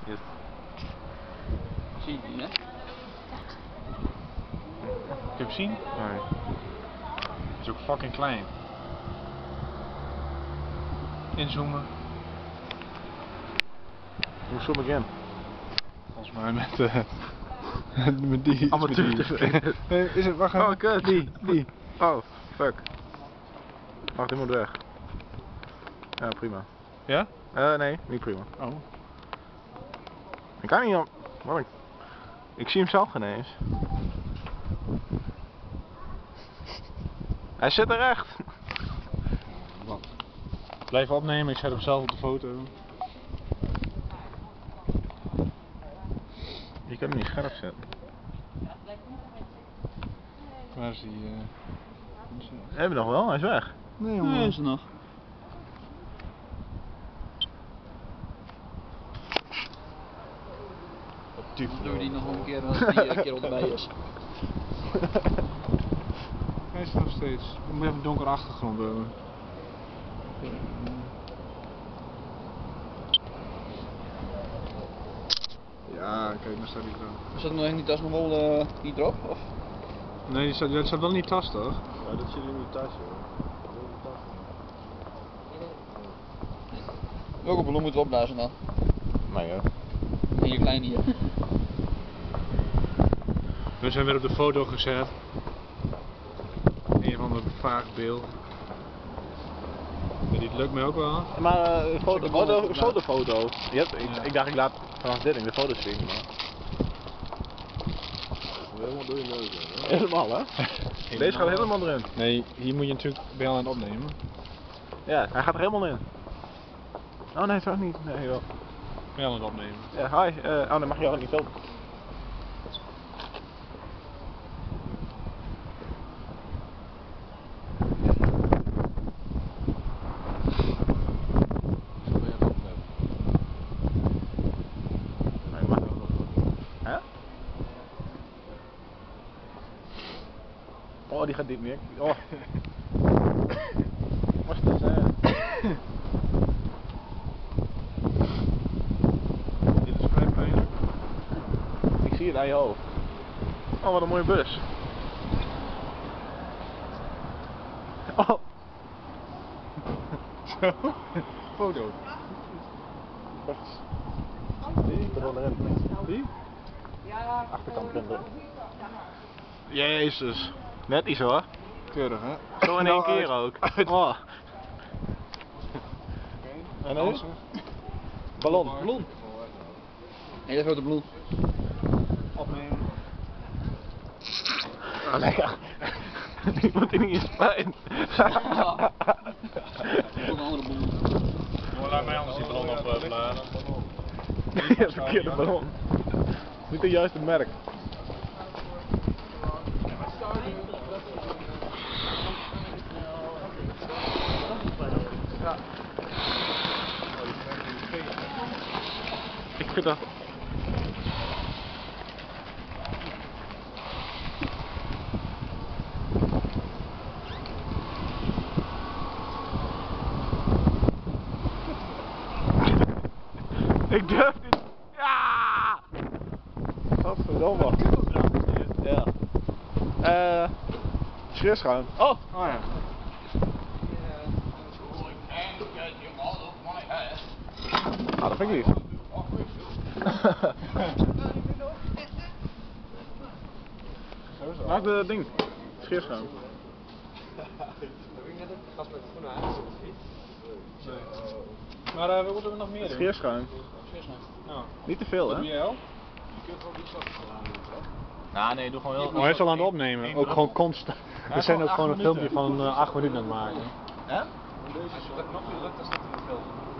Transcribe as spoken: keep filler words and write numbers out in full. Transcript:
Yes. Zie je die, hè? Kun je hem zien? Nee. Het is ook fucking klein. Inzoomen. Hoe zoom ik in? Volgens mij met, uh, met die. Amateur met T die. V. Nee, is het? Wacht even. Oh, kut. Die, die. Oh, fuck. Wacht, die moet weg. Ja, prima. Ja? Uh, nee, niet prima. Oh. Ik kan niet op. Wat ik... ik zie hem zelf geen eens. Hij zit er echt. Wat? Blijf opnemen, ik zet hem zelf op de foto. Je kan hem niet scherp zetten. Waar is die? Uh... Hebben we nog wel, hij is weg. Nee jongen. Nee, is er nog. Dan doe je die nog een keer als die uh, kerel erbij is. Hij is er nog steeds. We moeten even een donkere achtergrond hebben. Ja, kijk, daar staat hij zo. Is dat nog niet als nog wel uh, niet erop? Of? Nee, die staat, die staat wel niet in die tas toch? Ja, dat zit in die tas, hoor. Welke ballon moeten we opblazen dan? Nee, ja. Hier klein hier. We zijn weer op de foto gezet. Een of ander vaag beeld. Ja, dit lukt mij ook wel. Maar uh, foto, Check de foto, bal. foto, foto. Je hebt, ik, Ja. ik dacht ik laat vanaf dit ding de foto's zien, maar... Helemaal door je neus heen, hè? Helemaal, hè? Deze gaat helemaal erin. Nee, hier moet je natuurlijk bij aan het opnemen. Ja, hij gaat er helemaal in. Oh nee, zo niet. Nee, joh. Bij aan het opnemen. Ja, hi. Uh, oh, dan mag je ook niet filmen. Nee, mag ook nog. Hè? Oh, die gaat diep meer. Oh. Wat is dat? Dit is vrij pijnlijk. Ik zie het aan je hoofd. Oh, wat een mooie bus. Oh. Zo. Foto. Zie, ik ben erin. Zie? Ja, Achterkant erin. Jezus. Net iets hoor. Keurig hè? Zo in één Nou, keer uit- ook. uit- Oh. En nu? Dansen. Ballon. Ballon. Hele grote ballon. Opnemen. Oh, lekker. Die moet in je spijn. Ja. Een andere ballon. Laat mij anders die ballon opblazen. Ja, verkeerde ballon. Niet de juiste merk. Ja. Ik vind dat... Ik durf niet. Ja! Godverdomme. Ja. Eh... Uh, scheerschuim. Oh! Oh ja. Ah, dat vind ik niet. Maak de ding. Scheerschuim. Maar uh, wat moeten we nog meer doen? Scheerschuim. Ja. Niet te veel, Wat hè? doe jij al? Nou, nee, doe gewoon heel... Oh, hij is al aan het opnemen. Ook gewoon constant. We zijn ook gewoon een filmpje van uh, acht minuten aan het maken. Hè? als je dat nog niet lukt, dan staat er een film.